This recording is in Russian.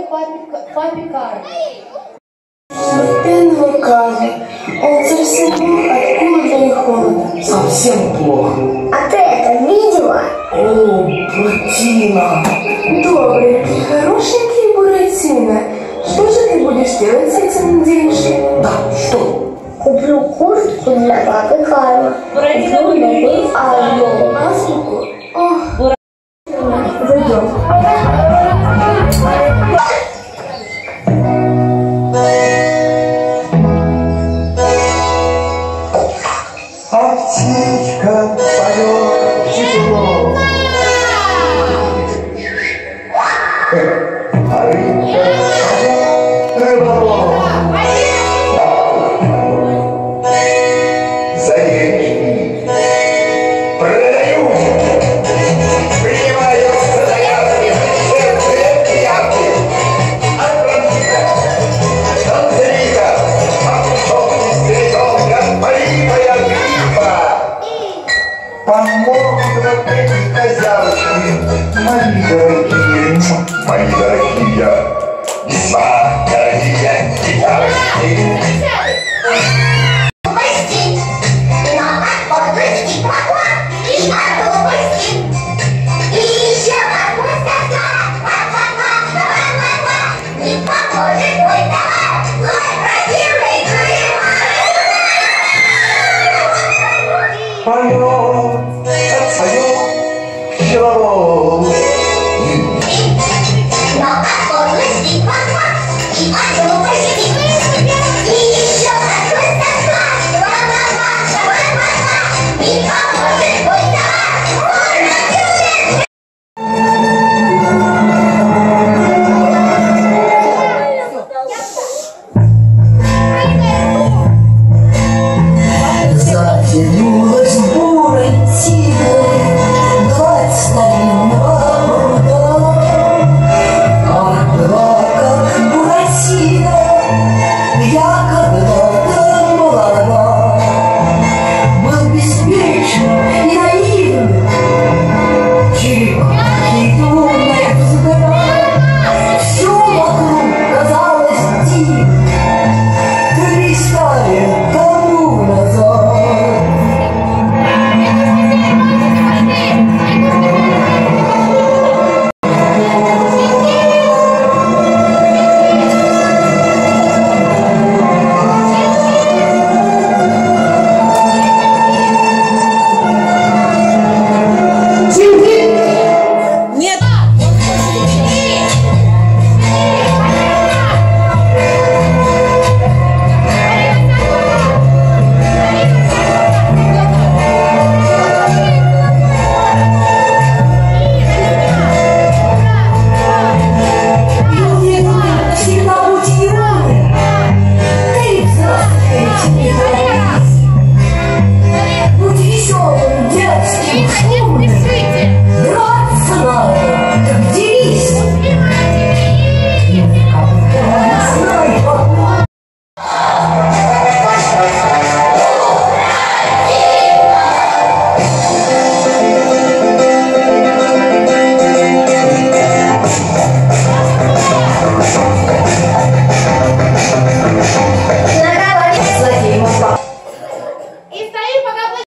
Пенного камня. Он совсем плох, откуда и холодно. Совсем плохо. А ты это видела? О, Буратино. Добрый, хорошенький Буратино. Что же ты будешь делать с этим денежками? Да, что? Куплю куртку для папы Карла. Буратино, Куплю новую Азбуку. Ох, зайдем. А птичка поет тепло. А рыбка поет рыболов. За деньги продаю. Принимаю заявки, все приятные. От бронхита, танцевика, от стрелка, полипая гриппа. Помогут вот эти козявочки, мои дорогие, весьма дорогие девочки.